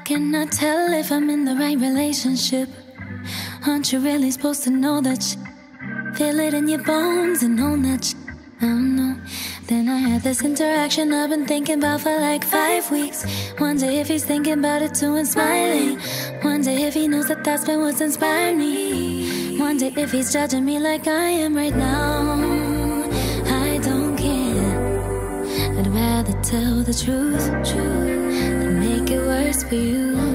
cannot tell if I'm in the right relationship. Aren't you really supposed to know that feel it in your bones and own that I don't know. Then I had this interaction I've been thinking about for like 5 weeks. Wonder if he's thinking about it too and smiling. Wonder if he knows that that's been what's inspired me. Wonder if he's judging me like I am right now. I don't care. I'd rather tell the truth than make it worse for you.